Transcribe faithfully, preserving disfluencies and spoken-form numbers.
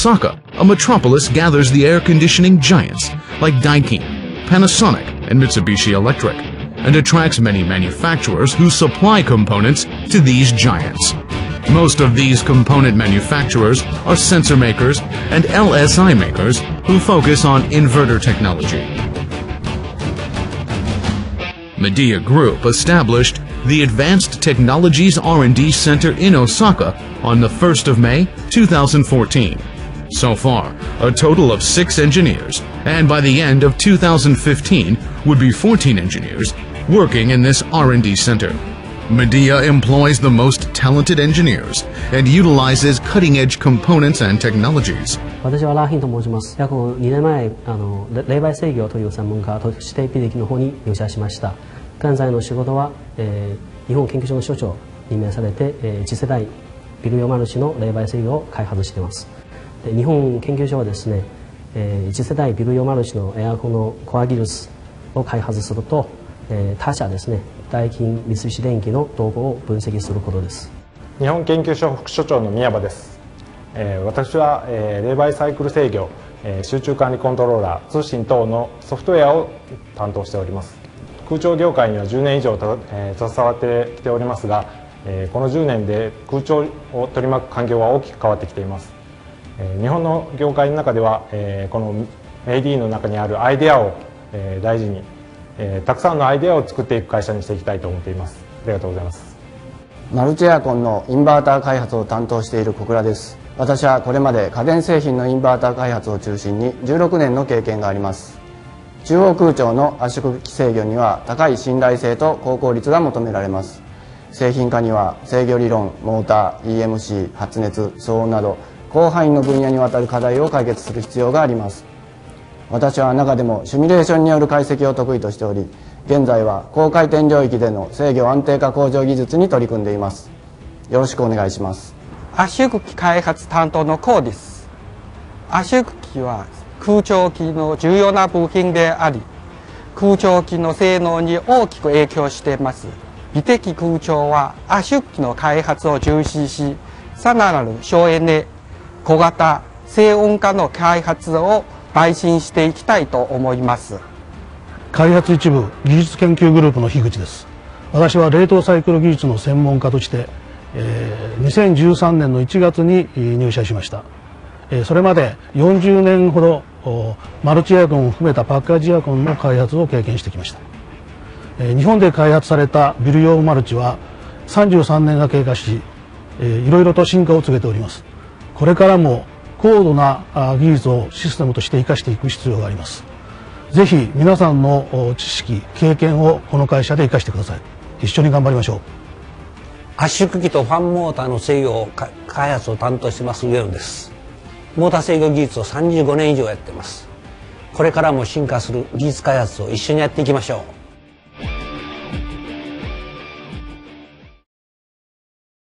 Osaka, a metropolis gathers the air conditioning giants like Daikin, Panasonic, and Mitsubishi Electric, and attracts many manufacturers who supply components to these giants. Most of these component manufacturers are sensor makers and L S I makers who focus on inverter technology. Midea Group established the Advanced Technologies R and D Center in Osaka on the first of May two thousand fourteen. So far, a total of six engineers, and by the end of two thousand fifteen would be fourteen engineers working in this R and D center. Midea employs the most talented engineers and utilizes cutting-edge components and technologies. 私はラーヒンと申します。約にねんまえ、あの冷媒制御という専門家としてピデキの方に入社しました。現在の仕事は、えー、日本研究所の所長に任命されて、えー、次世代ビル用マルチの冷媒制御を開発しています。で日本研究所はですね、えー、次世代ビル用マルチのエアコンのコア技術を開発すると、えー、他社ですね、ダイキン、三菱電機の動向を分析することです。 日本研究所副所長の宮場です。えー、私は、えー、冷媒サイクル制御、えー、集中管理コントローラー、通信等のソフトウェアを担当しております。空調業界にはじゅうねん以上た、えー、携わってきておりますが、えー、このじゅうねんで空調を取り巻く環境は大きく変わってきています。えー、日本の業界の中では、えー、このメイディの中にあるアイデアを、えー、大事に、えー、たくさんのアイデアを作っていく会社にしていきたいと思っています。ありがとうございます。 マルチエアコンのインバーター開発を担当している小倉です。私はこれまで家電製品のインバーター開発を中心にじゅうろくねんの経験があります。中央空調の圧縮機制御には高い信頼性と高効率が求められます。製品化には制御理論、モーター、イーエムシー、発熱、騒音など広範囲の分野にわたる課題を解決する必要があります。私は中でもシミュレーションによる解析を得意としており、現在は高回転領域での制御安定化向上技術に取り組んでいます。よろしくお願いします。 圧縮機開発担当のコウです。圧縮機は空調機の重要な部品であり、空調機の性能に大きく影響しています。美的空調は圧縮機の開発を重視し、さらなる省エネ、小型、静音化の開発を邁進していきたいと思います。 開発一部技術研究グループの樋口です。私は冷凍サイクル技術の専門家として、えー、にせんじゅうさんねんのいちがつに入社しました。えー、それまでよんじゅうねんほどマルチエアコンを含めたパッカージエアコンの開発を経験してきました。えー、日本で開発されたビル用マルチはさんじゅうさんねんが経過し、えー、いろいろと進化を遂げております。これからも高度な技術をシステムとして生かしていく必要があります。ぜひ皆さんの知識、経験をこの会社で生かしてください。一緒に頑張りましょう。 圧縮機とファンモーターの制御を開発を担当してます上野です。モーター制御技術をさんじゅうごねん以上やってます。これからも進化する技術開発を一緒にやっていきましょう。